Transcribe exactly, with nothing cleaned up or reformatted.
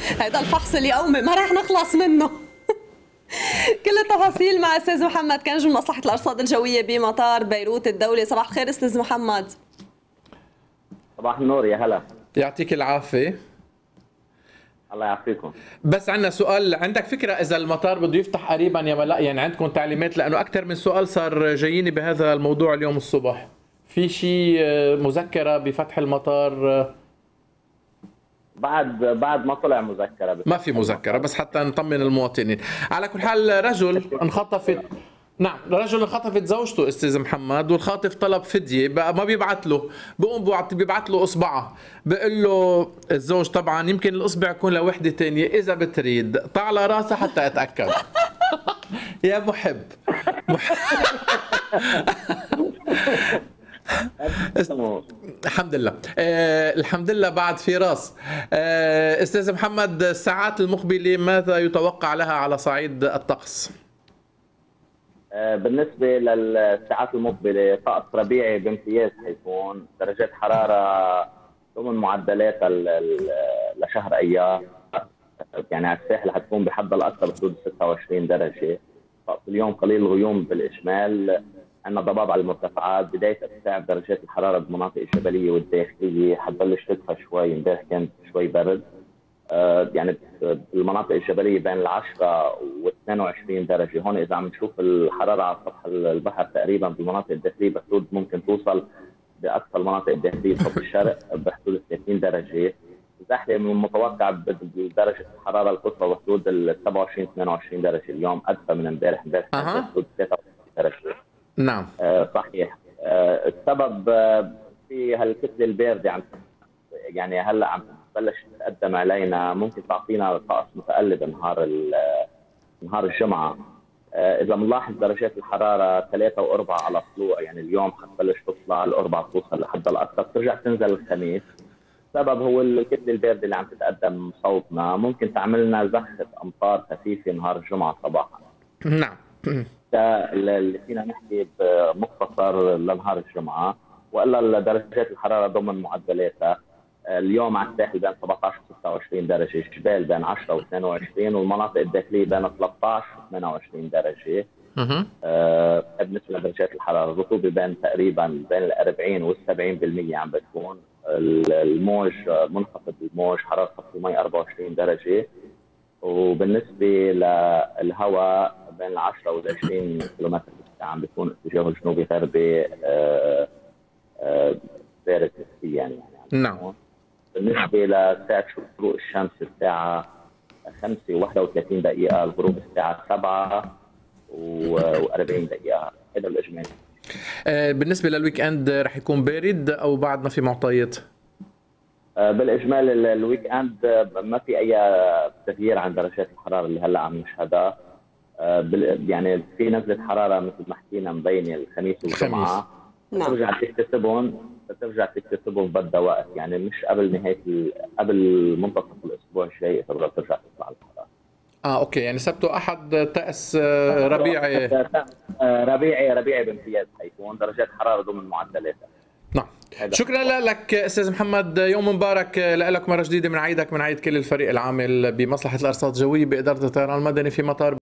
هذا الفحص اليومي ما راح نخلص منه. كل التفاصيل مع استاذ محمد كنج من مصلحة الارصاد الجوية بمطار بيروت الدولي. صباح الخير استاذ محمد. صباح النور، يا هلا. يعطيك العافية. الله يعافيكم. بس عندنا سؤال، عندك فكرة إذا المطار بده يفتح قريبا يا لا؟ يعني عندكم تعليمات؟ لأنه أكثر من سؤال صار جاييني بهذا الموضوع اليوم الصبح. في شيء مذكرة بفتح المطار؟ بعد بعد ما طلع مذكرة. ما في مذكرة، بس حتى نطمن المواطنين. على كل حال، رجل انخطفت نعم رجل انخطفت زوجته استاذ محمد، والخاطف طلب فديه، بقى ما بيبعت له، بقوم بيبعت له اصبعه، بقول له الزوج طبعا يمكن الاصبع يكون لوحده ثانيه، اذا بتريد طع على راسها حتى اتاكد. يا محب محب. الحمد لله. آه الحمد لله بعد في راس. آه استاذ محمد، الساعات المقبله ماذا يتوقع لها على صعيد الطقس؟ بالنسبة للساعات المقبلة طقس ربيعي بامتياز حيكون، درجات حرارة ضمن معدلات لشهر أيار. يعني على الساحل حتكون بحد الأقصى بحدود ستة وعشرين درجة. طقس اليوم قليل الغيوم بالإشمال، عندنا ضباب على المرتفعات، بداية ارتفاع درجات الحرارة بالمناطق الجبلية والداخلية، حتبلش تدفى شوي، امبارح كان شوي برد. يعني بالمناطق الجبليه بين العشرة واثنين وعشرين درجه، هون اذا عم نشوف الحراره على سطح البحر تقريبا بالمناطق الداخليه بحدود ممكن توصل باقصى المناطق الداخليه بحب الشرق بحدود ثلاثين درجه. الزحله من المتوقع بدرجه الحراره القصوى بحدود ال سبعة وعشرين اثنين وعشرين درجه، اليوم ادفى من امبارح، امبارح كان بحدود ثلاثة وعشرين درجه. نعم آه صحيح. آه السبب آه في هالكتله البارده، عم يعني هلا عم بلش تتقدم علينا، ممكن تعطينا طقس متقلب نهار نهار الجمعه. اذا بنلاحظ درجات الحراره ثلاثة وأربعة على طلوع، يعني اليوم حتبلش تطلع الأربعة توصل لحد الاقصى، بترجع تنزل الخميس. السبب هو الكتله البارده اللي عم تتقدم صوبنا، ممكن تعمل لنا زخه امطار خفيفه نهار الجمعه صباحا. نعم. اللي فينا نحكي بمختصر لنهار الجمعه، والا درجات الحراره ضمن معدلاتها. اليوم على الساحل بين سبعة عشر و ستة وعشرين درجه، الجبال بين عشرة و اثنين وعشرين، والمناطق الداخليه بين ثلاثة عشر و ثمانية وعشرين درجه. آه بالنسبه لدرجات الحراره، الرطوبه بين تقريبا بين ال أربعين وال سبعين بالمئة عم بتكون. الموج منخفض، الموج حراره سطح المي أربعة وعشرين درجه. وبالنسبه للهواء بين ال عشرة وال عشرين كيلومتر بالساعه، عم بيكون اتجاهه جنوبي غربي آه آه بارد نسبيا يعني. نعم. بالنسبة لساعة شروق الشمس الساعة خمسة وواحد وثلاثين دقيقة، الغروب الساعة سبعة وأربعين دقيقة. هذا الإجمالي. بالنسبة للويك اند رح يكون بارد أو بعد ما في معطيات؟ بالإجمال الويك اند ما في أي تغيير عن درجات الحرارة اللي هلا عم نشهدها. يعني في نزلة حرارة مثل ما حكينا مبينة الخميس والجمعة، ترجع تكتسبهم بترجع تكتسبهم بدها وقت، يعني مش قبل نهايه ال... قبل منتصف الاسبوع الجاي تقدر ترجع تطلع الحراره. اه اوكي، يعني سبت واحد طقس ربيعي ربيعي ربيعي بامتياز حيكون، درجات حراره ضمن معدلاتها. نعم. شكرا لك استاذ محمد، يوم مبارك لك مره جديده من عيدك من عيد كل الفريق العامل بمصلحه الارصاد الجويه باداره الطيران المدني في مطار